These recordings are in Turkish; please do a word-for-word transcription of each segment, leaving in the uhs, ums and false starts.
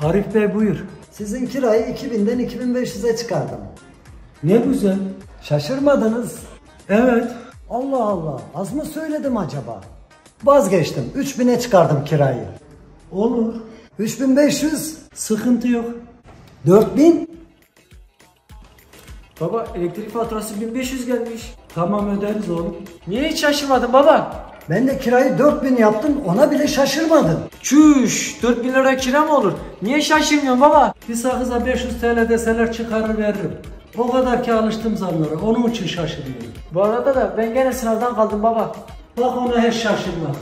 Arif Bey buyur. Sizin kirayı iki binden iki bin beş yüze çıkardım. Ne güzel. Şaşırmadınız. Evet. Allah Allah, az mı söyledim acaba? Vazgeçtim, üç bine çıkardım kirayı. Olur. üç bin beş yüz. Sıkıntı yok. dört bin. Baba elektrik faturası bin beş yüz gelmiş. Tamam öderiz oğlum. Niye hiç şaşırmadın baba? Ben de kirayı dört bin yaptım, ona bile şaşırmadım. Çüş, dört bin lira kira mı olur? Niye şaşırmıyorsun baba? Bir sakıza beş yüz TL deseler çıkarır veririm. O kadar ki alıştım zamlara. Onun için şaşırıyorum. Bu arada da ben gene sınavdan kaldım baba. Bak ona hiç şaşırma.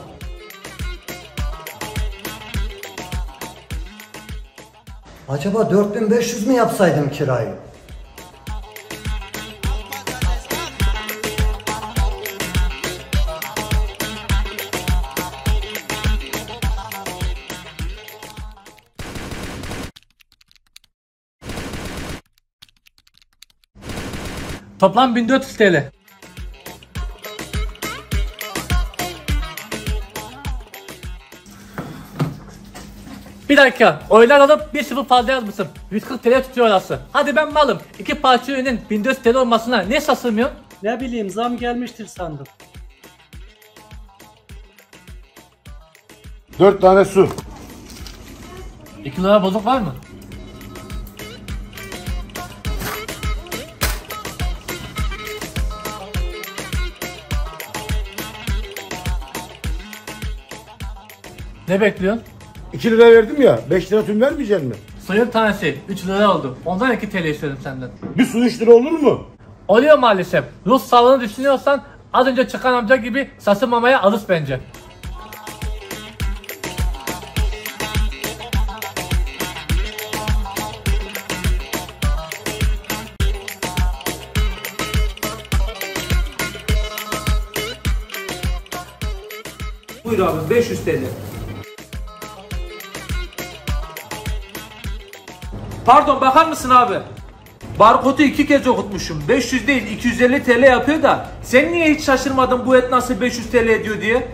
Acaba dört bin beş yüz mü yapsaydım kirayı? Toplam bin dört yüz TL. Bir dakika, oylar alıp bir sıfır fazla yazmışsın. yüz kırk TL tutuyor orası. Hadi ben malım. İki parça ürünün bin dört yüz TL olmasına niye şaşırmıyorsun? Ne bileyim zam gelmiştir sandım. Dört tane su. iki lira bozuk var mı? Ne bekliyorsun? iki lira verdim ya, beş lira tüm vermeyecek mi? Suyun tanesi üç lira oldu. Ondan iki TL istiyorum senden. Bir su üç lira olur mu? Oluyor maalesef. Rus sağlığını düşünüyorsan az önce çıkan amca gibi şaşırmamaya alış bence. Buyur abi beş yüz TL. Pardon bakar mısın abi? Barkodu iki kez okutmuşum. beş yüz değil iki yüz elli TL yapıyor da sen niye hiç şaşırmadın bu et nasıl beş yüz TL ediyor diye?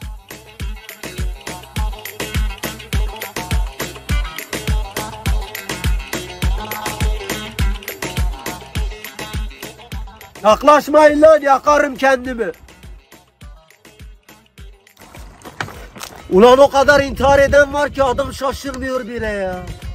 Yaklaşmayın lan, yakarım kendimi. Ulan o kadar intihar eden var ki adam şaşırmıyor bile ya.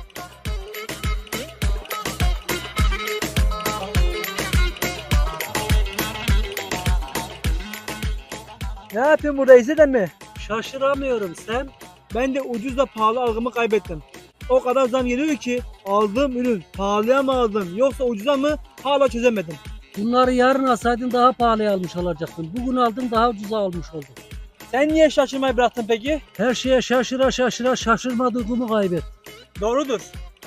Ne yapıyorsun burada, izledin mi? Şaşıramıyorum sen. Ben de ucuzla pahalı algımı kaybettim. O kadar zam geliyor ki aldığım ürün pahalıya mı aldım yoksa ucuza mı hala çözemedim. Bunları yarın alsaydın daha pahalıya almış olacaktın. Bugün aldın daha ucuza almış oldun. Sen niye şaşırmayı bıraktın peki? Her şeye şaşıra şaşıra şaşırmadığımı kaybet. Doğrudur.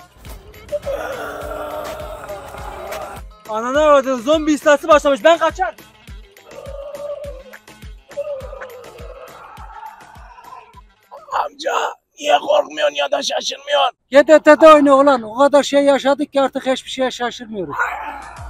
Ananı aradın, zombi istilası başlamış, ben kaçar. Amca niye korkmuyorsun ya da şaşırmıyorsun? G T T'de oyna ulan. O kadar şey yaşadık ki artık hiçbir şeye şaşırmıyoruz.